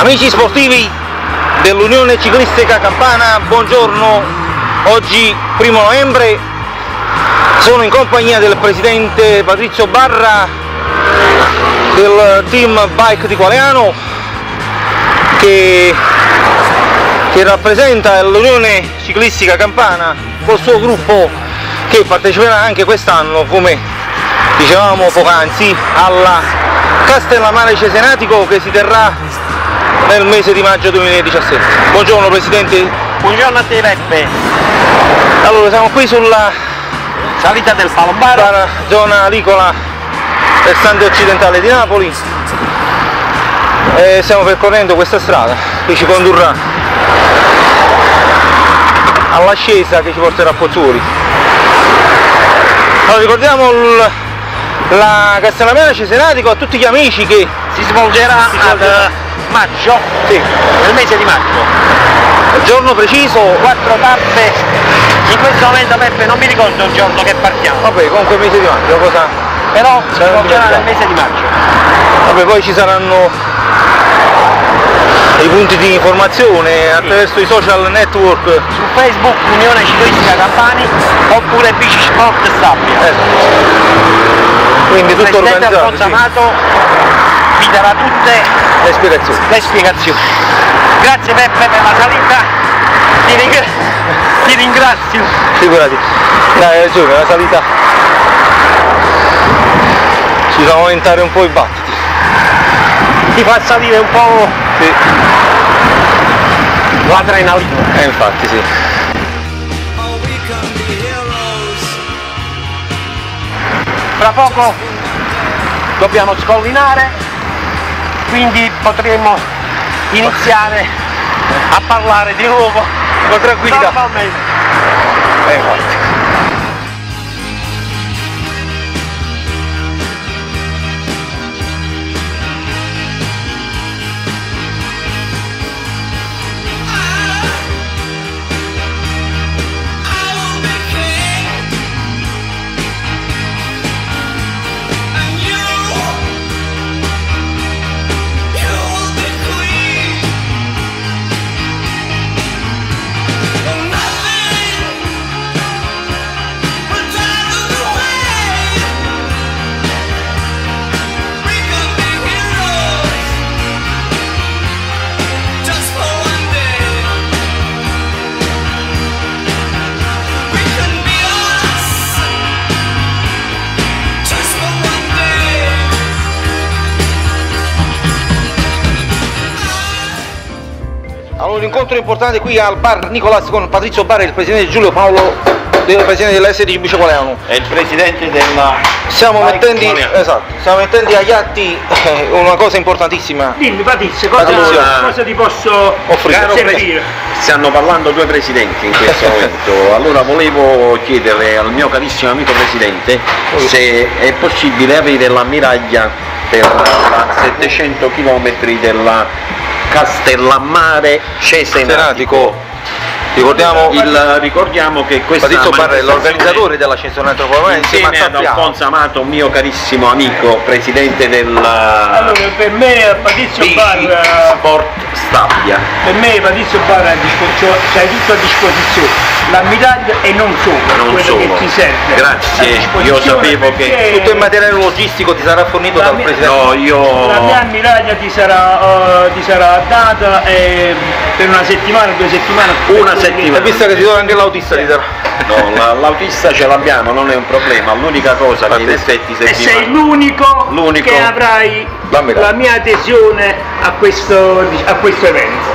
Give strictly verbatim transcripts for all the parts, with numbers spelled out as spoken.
Amici sportivi dell'Unione Ciclistica Campana, buongiorno. Oggi primo novembre sono in compagnia del presidente Patrizio Barra del team bike di Qualeano che, che rappresenta l'Unione Ciclistica Campana col suo gruppo, che parteciperà anche quest'anno, come dicevamo poc'anzi, alla Castellammare Cesenatico, che si terrà nel mese di maggio duemiladiciassette. Buongiorno Presidente. Buongiorno a te Peppe. Allora, siamo qui sulla salita del Palombaro, zona agricola versante occidentale di Napoli, e stiamo percorrendo questa strada che ci condurrà all'ascesa che ci porterà a Pozzuoli. Allora, ricordiamo il, la Castellammare Cesenatico a tutti gli amici che si svolgerà, si svolgerà. ad maggio, sì, nel mese di maggio. Il giorno preciso, quattro tappe, in questo momento Peppe non mi ricordo il giorno che partiamo. Vabbè, comunque il mese di maggio, cosa? Però si svolgerà nel mese di maggio. Vabbè, poi ci saranno i punti di informazione attraverso i social network, su Facebook Unione Ciclistica Campani oppure Bici Sport Stabia. Eh. Quindi tutto organizzato. Il presidente Alfonso sì. Amato vi darà tutte le spiegazioni. le spiegazioni. Grazie Peppe per la salita, ti, ring ti ringrazio. Figurati, dai, hai ragione, la salita ci fa aumentare un po' i battiti. Ti fa salire un po' sì. l'adrenalina. Eh, infatti sì. Fra poco dobbiamo scollinare, quindi potremo iniziare a parlare di nuovo con tranquillità. Normalmente. Eh, infatti. Allora, un incontro importante qui al bar Nicolas con Patrizio Barra, il presidente Giulio Paolo, del presidente della S D Bici Qualeano. È il presidente della... Stiamo mettendo, esatto, stiamo mettendo agli atti eh, una cosa importantissima. Dimmi Patrizio, cosa, Patrizio, cosa ti posso offrire? servire? Stanno parlando due presidenti in questo momento, allora volevo chiedere al mio carissimo amico presidente se è possibile avere l'ammiraglia per la settecento chilometri della Castellammare Cesenatico. Ricordiamo, il, ricordiamo che questa Patrizio Barra è l'organizzatore della Cesenatico insieme ad Alfonso Amato, un mio carissimo amico, presidente del allora, per me Patrizio Barra Sport Stabia. Per me Patrizio Barra c'hai tutto a disposizione, la medaglia e non solo, non quello solo. che ti serve. Grazie, io sapevo che tutto il materiale logistico ti sarà fornito dal mia, presidente. No, io... La mia ammiraglia ti sarà, uh, ti sarà data eh, per una settimana, due settimane. Una settimana. Hai visto che ti do anche l'autista ti darà? No, l'autista ce l'abbiamo, non è un problema, l'unica cosa che in effetti e sei l'unico che avrai la, la mia adesione a questo, a questo evento.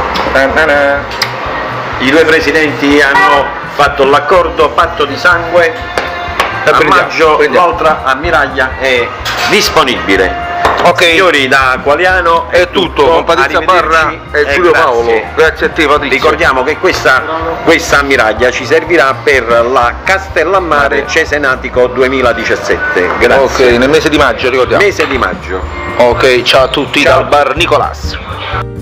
I due presidenti hanno fatto l'accordo patto di sangue, a maggio l'altra ammiraglia è disponibile. Ok, signori, da Qualeano è tutto, con Patrizio Barra e Giulio grazie. Paolo. Grazie a te Patrizio. Ricordiamo che questa, questa ammiraglia ci servirà per la Castellammare Cesenatico duemiladiciassette. Grazie. Ok, nel mese di maggio ricordiamo. Mese di maggio. Ok, ciao a tutti, ciao. Dal bar Nicolas.